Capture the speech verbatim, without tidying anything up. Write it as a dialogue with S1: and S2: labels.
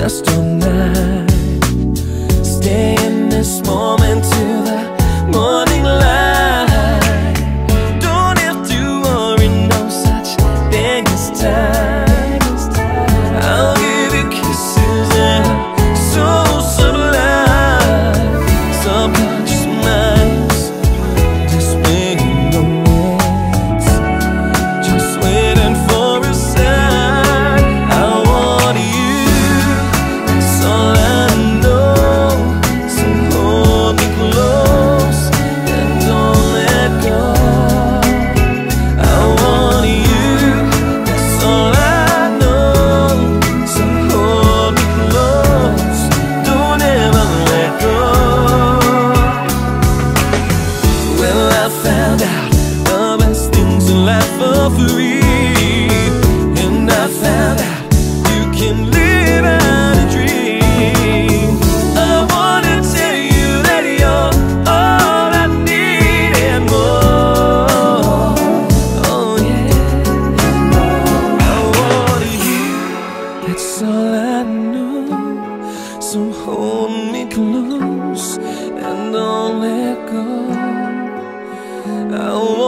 S1: last all night. Stay in this moment till the morning light. Don't have to worry, no such thing as time. I'll give you kisses that are so sublime. Subconscious minds just waiting on it, just waiting for a sign. I want you, that's all I know. So hold me close and don't let go. I want you, that's all I know. So hold me close, don't ever let go. Well, I found out the best things in life are free, and I found out you can live out a dream. I wanna tell you that you're all I need and more. Oh yeah, I want you, that's all I know. So hold me close and don't let go. I